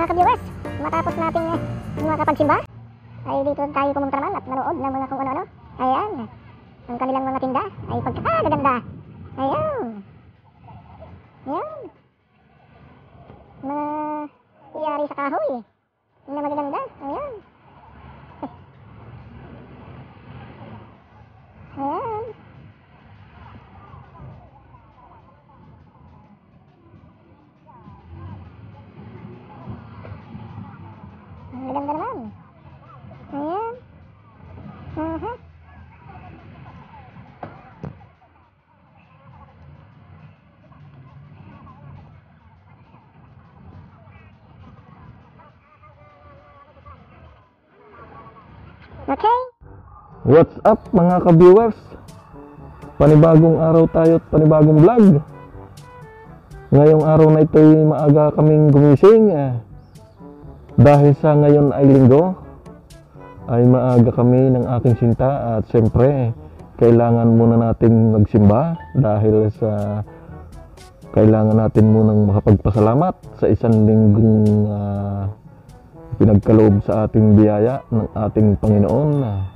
Mga ka-viewers, matapos nating mga kapagsimba, ay dito tayo pumunta naman at nanood ng mga kung ano-ano. Ayan, ang kanilang mga tinda ay pagkakaganda. Ayan. Ayan. Mga iyari sa kahoy na magaganda. Ayan. Ayan. Ang ganda naman. Ayan. Okay. What's up mga ka-viewers? Panibagong araw tayo at panibagong vlog. Ngayong araw na ito ay maaga kaming gumising dahil sa ngayon ay linggo. Ay maaga kami ng aking sinta at siyempre kailangan muna nating magsimba dahil sa kailangan natin munang makapagpasalamat sa isang linggong pinagkaloob sa ating biyaya ng ating Panginoon.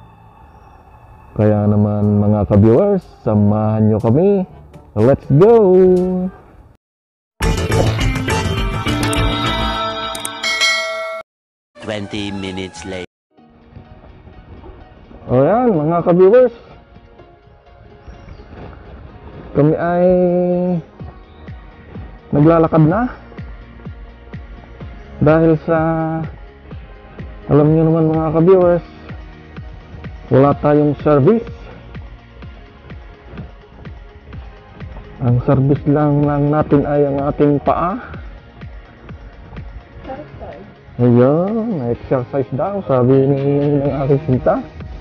Kaya naman mga ka-viewers, samahan nyo kami. Let's go! Minutes later. O yan mga ka-viewers, kami ay naglalakad na dahil sa alam niyo naman mga ka-viewers, wala tayong service. Ang service lang natin ay ang ating paa. Ayun, exercise daw, sabi ng aking sinta.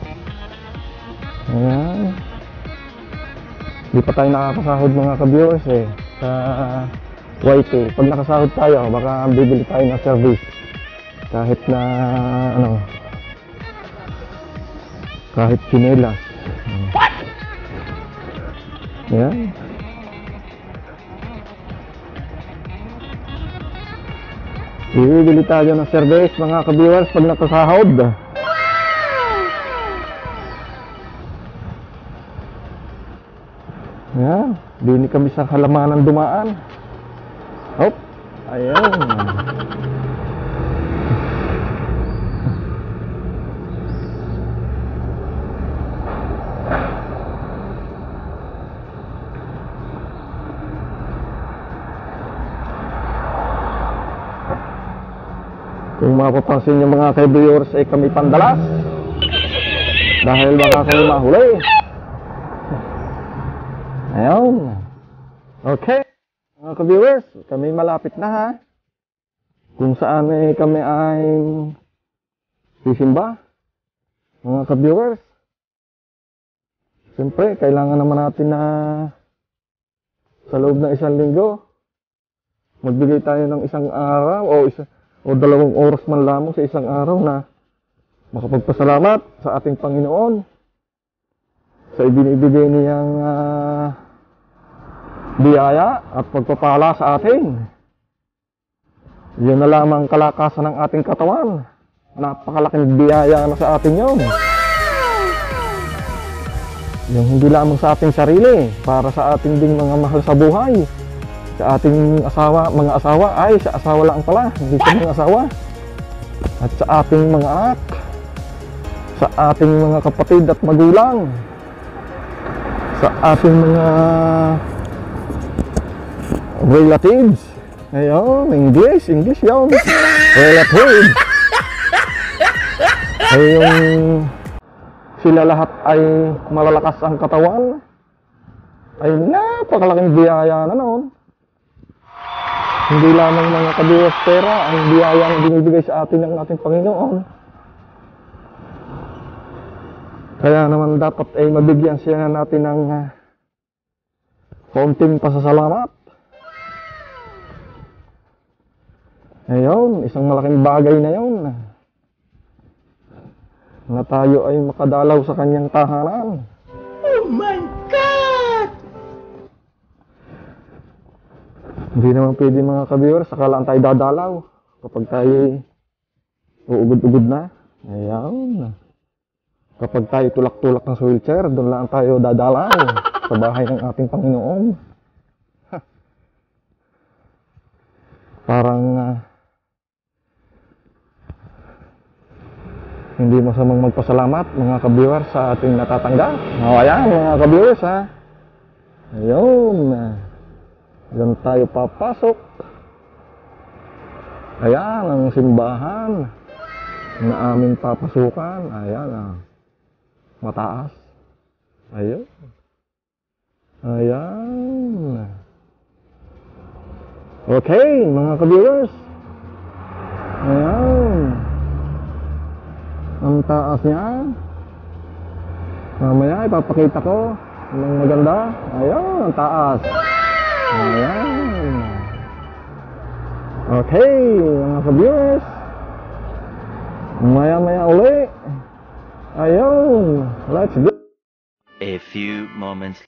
Ayan. Di pa tayo nakakasahod mga ka-viewers sa YT. Pag nakasahod tayo, baka bibili tayo ng service. Kahit na kahit chinelas. Ayan. Bibili tayo ng service mga ka-viewers pag nakasahod. Ayan. Dini kami sa halamanan dumaan. Hop. Ayan. Kung mapapansin yung mga ka-viewers ay kami pandalas dahil baka kami mahuli. Ayun. Okay mga ka-viewers, kami malapit na ha. Kung saan kami ay sisimba mga ka-viewers. Siyempre kailangan naman natin na sa loob ng isang linggo magbigay tayo ng isang araw o 2 oras man lamang sa isang araw na makapagpasalamat sa ating Panginoon sa ibinibigay niyang biyaya at pagpapala sa atin. Yun na lamang kalakasan ng ating katawan. Napakalaking biyaya na sa atin yun. Yung hindi lamang sa ating sarili, para sa ating ding mga mahal sa buhay. Sa ating mga asawa, sa asawa lang pala, hindi sa mga asawa. At sa ating mga anak, sa ating mga kapatid at magulang, sa ating mga relatives. Ayun, English yun. Relatives. Ay yung sila lahat ay malalakas ang katawan. Ay napakalaking biyaya na noon. Hindi lamang mga ka-viewers pera ang biyayang binibigay sa atin ng ating Panginoon. Kaya naman dapat ay mabigyan siya natin ng konting pasasalamat. Ayun, isang malaking bagay na yun na tayo ay makadalaw sa kanyang tahanan. Oh my God! Hindi naman pwede mga ka-viewers, sakalaan tayo dadalaw. kapag tayo uugod-ugod na, ayan. Kapag tayo tulak-tulak ng wheelchair, doon lang tayo dadalaw sa bahay ng ating Panginoon. Parang hindi masamang magpasalamat mga ka-viewers sa ating natatanggap. Ayan mga ka-viewers ha. Ayun. Diyan tayo papasok. Ayan ang simbahan na aming papasukan. Ayan mataas. Ayun. Ayan. Okay mga ka-viewers. Ayan. Ang taas niya. Mamaya ipapakita ko ng maganda. Ayan, ang taas. Ayan. Okay, mga ka-viewers. Maya-maya uli. Ayun. Let's go. A few moments.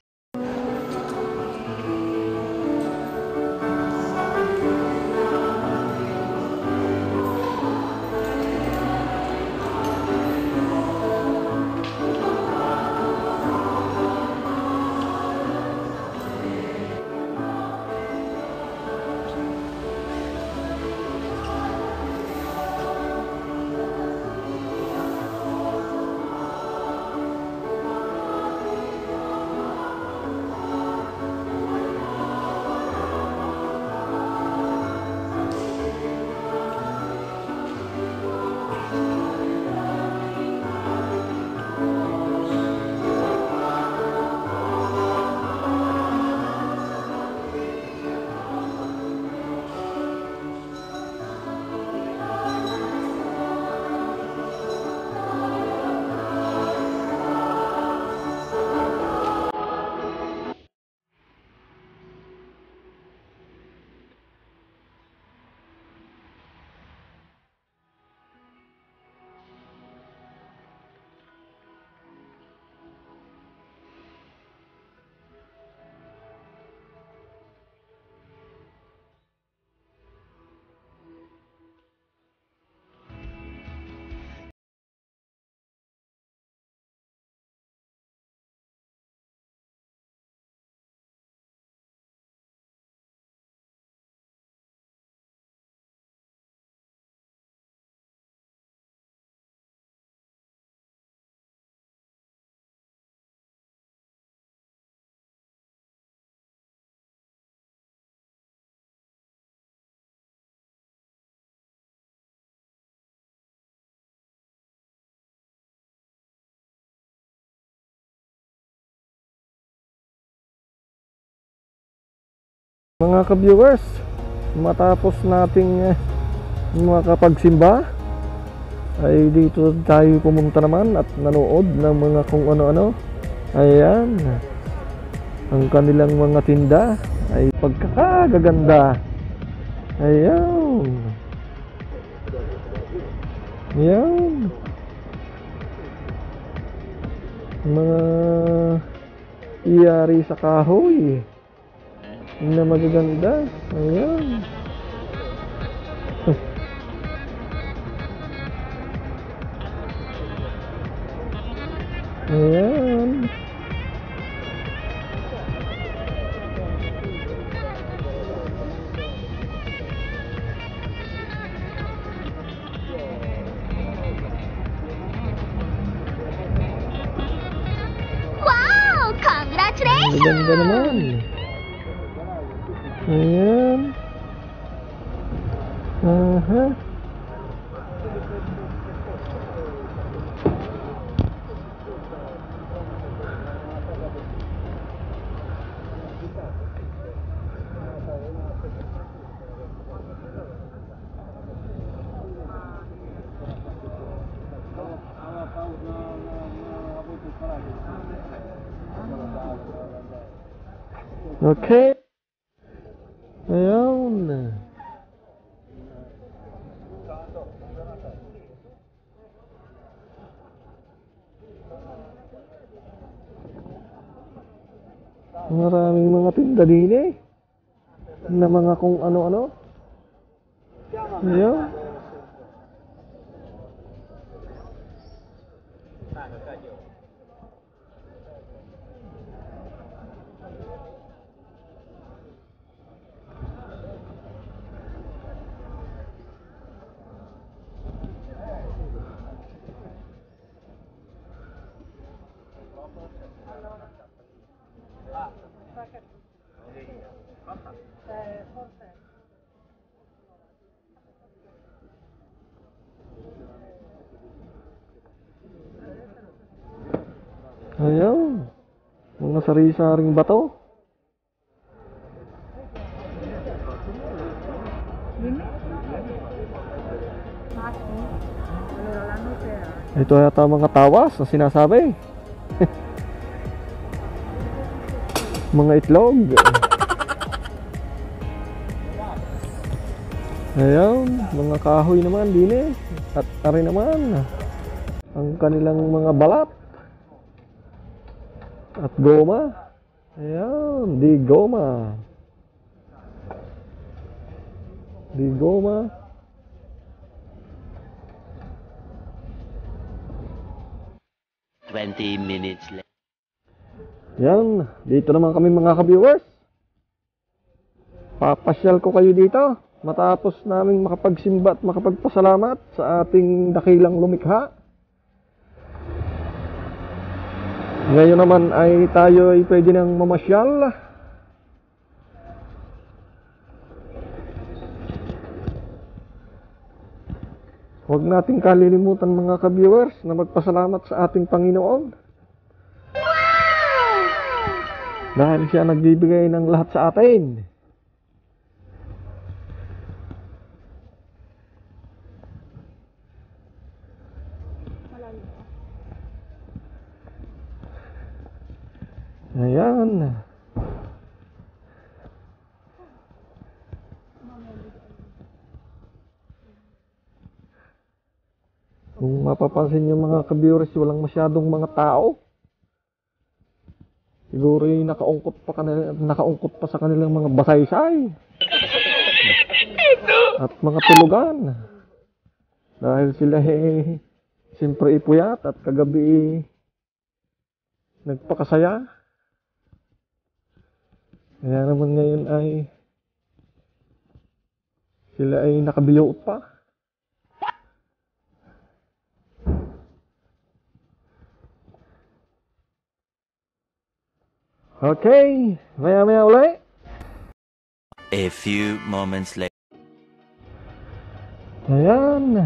Mga ka-viewers, matapos nating makapagsimba ay dito tayo pumunta naman at nanood ng mga kung ano-ano. Ayan, ang kanilang mga tinda ay pagkakagaganda. Ayan. Ayan. Mga iyari sa kahoy na magaganda. Ayan. Ayan. Wow! Congratulations! Maganda naman. Ayan. Aha. Okay. Ayun. Maraming mga tinda din eh. Na mga kung ano-ano. Ayun. Ayun. Mga sari-saring bato. Ito yata mga tawas na sinasabi. Mga itlog. Ayun, mga kahoy naman din eh. At ari naman ang kanilang mga balat. At goma. Ayan, di goma. Di goma. Twenty minutes later. Yan, dito naman kami mga ka-viewers. Papasyal ko kayo dito matapos naming makapagsimba at makapagpasalamat sa ating dakilang lumikha. Ngayon naman ay tayo ay pwede nang mamasyal. Huwag nating kalilimutan mga ka-viewers na magpasalamat sa ating Panginoon. Dahil siya nagbibigay ng lahat sa atin. Ayan. Kung mapapansin nyo mga ka-viewers, walang masyadong mga tao. Siguro nakaungkot pa sa kanilang mga basaysay. At mga tulugan. Dahil sila siyempre ipuyat at kagabi nagpakasaya. Kaya naman ngayon ay sila ay nakabiyot pa. Okay, maya-maya ulit. A few moments later. Ayan.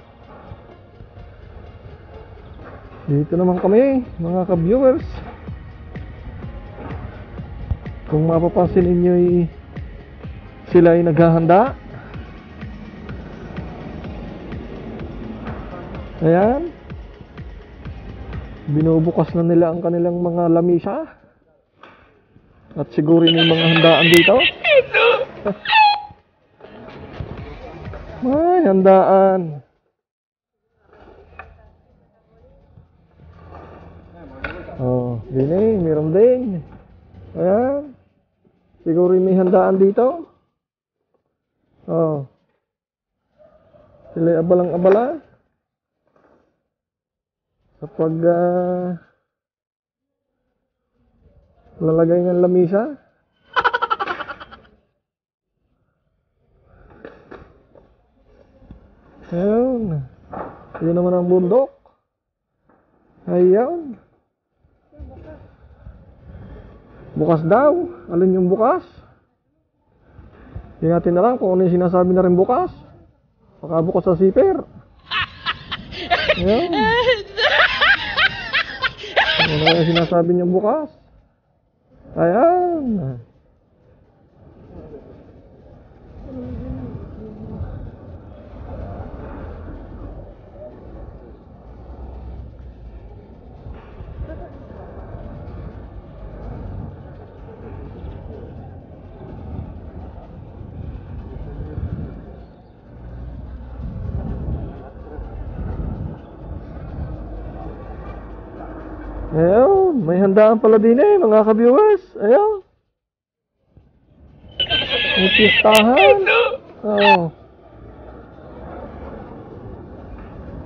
Dito naman kami, mga ka-viewers. Kung mapapansin ninyo, sila ay naghahanda. Ayan. Binubukas na nila ang kanilang mga lamisa. At siguro may mga handaan dito. Ay, handaan. Oh, din meron din. Ayan. Siguro may handaan dito. Oh. Sila abalang-abala. Kapag lalagay ng lamisa. Ayan. Yun naman ang bundok. Ayan. Bukas daw. Alin yung bukas? Hindi natin alam kung ano yung sinasabi na rin bukas. Baka bukas sa zipper. Ayan. Ano yung sinasabi niyang bukas? Ayan. Ayan, may handaan pala din mga ka-viewers. Ayan. May pistahan. Oh.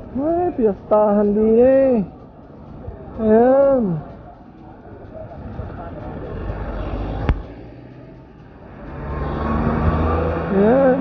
Ay, piyastahan din eh. Ayan. Ayan.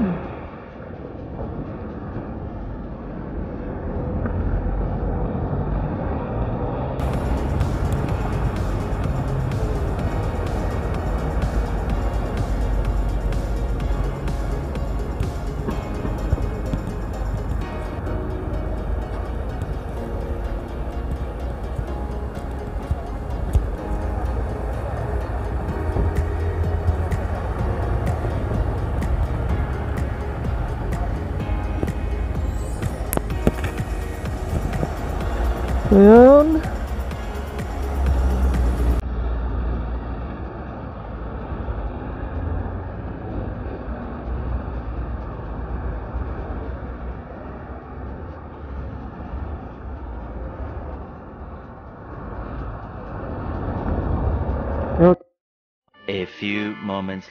Ayan. A few moments.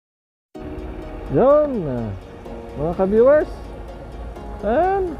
Yun. Mga ka-viewers. Ayan.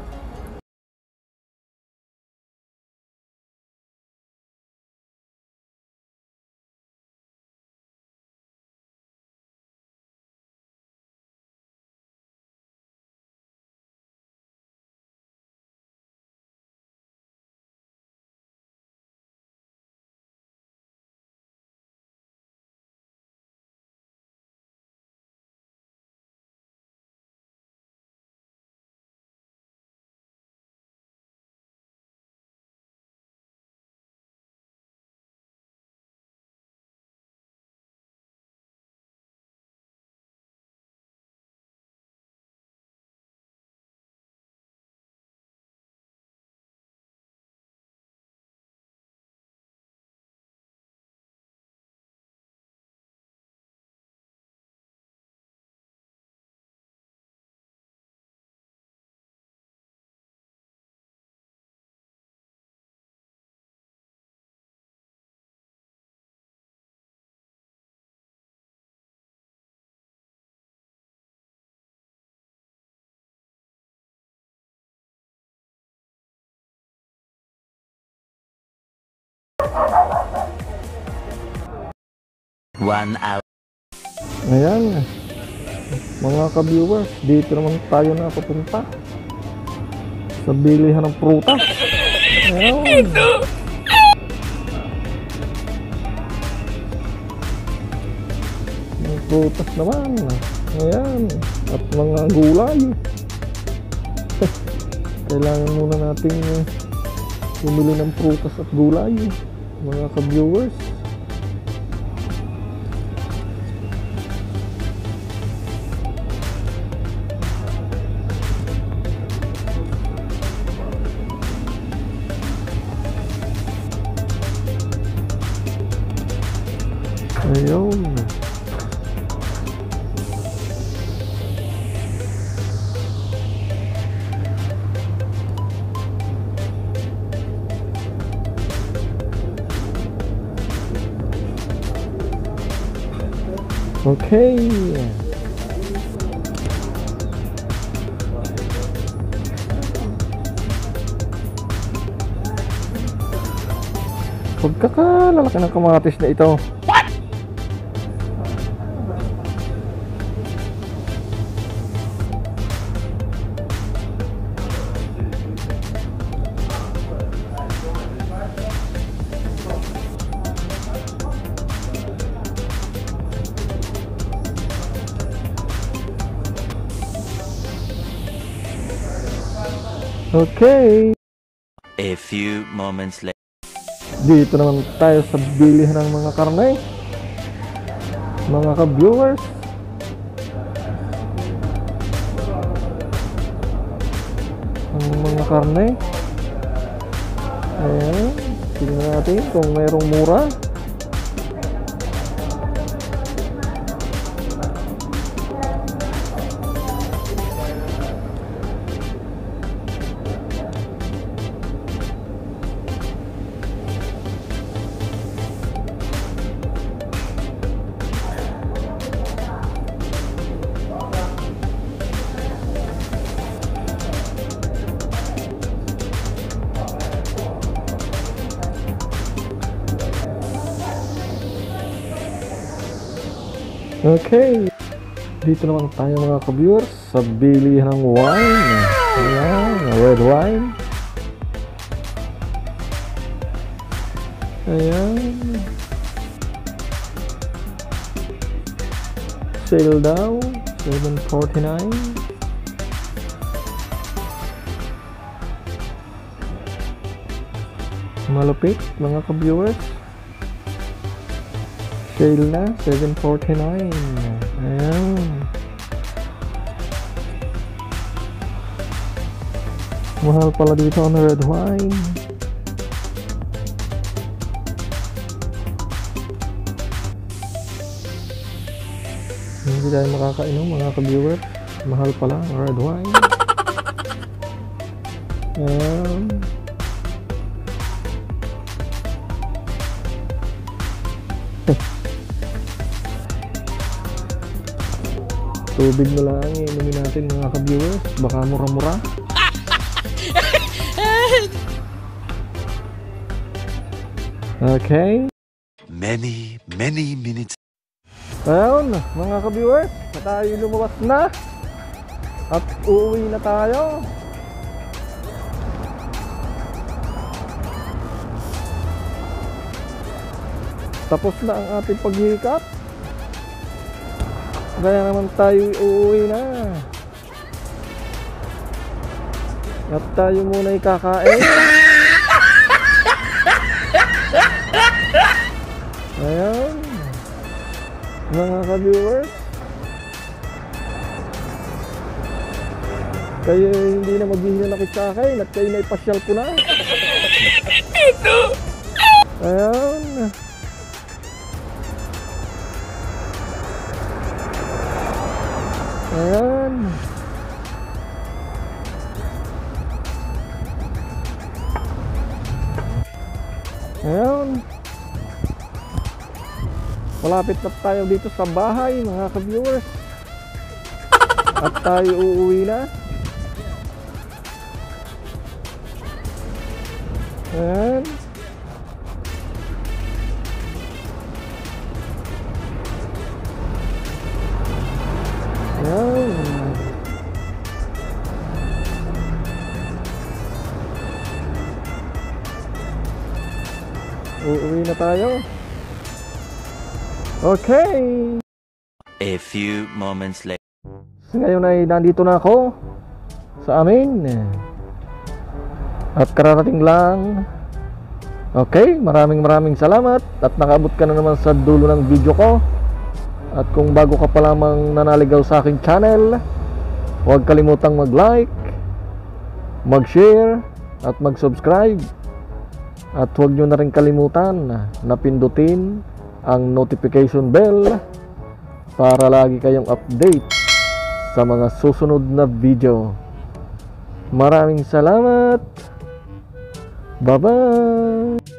One hour. Ayan. Mga ka-viewers, dito naman tayo na papunta sa bilihan ng prutas. Ayan. Mga prutas naman. Ayan. At mga gulay. Kailangan muna nating bumili ng prutas at gulay, mga ka-viewers. Ayun. Okay. Pagkakalalaki ng kamatis na ito. Okay. A few moments later. Dito naman tayo sa bilihan ng mga karne. Mga ka-viewers. Ang mga karne. Ayan. Tingnan natin kung mayroong mura. Okay. Dito naman tayo mga ka-viewers sa bilihan ng wine. Ayan, red wine. Ayan. Sale daw, $7.49. Malupit mga ka-viewers. Sale na, $7.49. Ayan. Mahal pala dito ang red wine. Hindi tayo makakainom mga ka-viewers. Mahal pala ang red wine. Ayan. Tubig na lang inumin natin mga ka-viewers. Baka mura-mura. Okay. Many minutes. Ayun, mga ka-viewers, na tayo lumabas na at uuwi na tayo. Tapos na ang ating paghihikap. Kaya naman tayo uuwi na. At tayo muna ikakain. Ayan. Mga ka-viewers, kayo hindi na maghihinanakit sa akin at kayo na ipasyal ko na. Ayan. Ayan. Ayan. Malapit na tayo dito sa bahay mga ka-viewers. At tayo uuwi na. Ayan. Ayan. Uuwi na tayo. Okay. A few moments later. Ngayon ay nandito na ako sa amin. At kararating lang. Okay, maraming salamat at nakaabot ka na naman sa dulo ng video ko. At kung bago ka pa lamang nanaligaw sa aking channel, huwag kalimutang mag-like, mag-share at mag-subscribe. At huwag nyo na rin kalimutan na pindutin ang notification bell para lagi kayong update sa mga susunod na video. Maraming salamat. Bye-bye.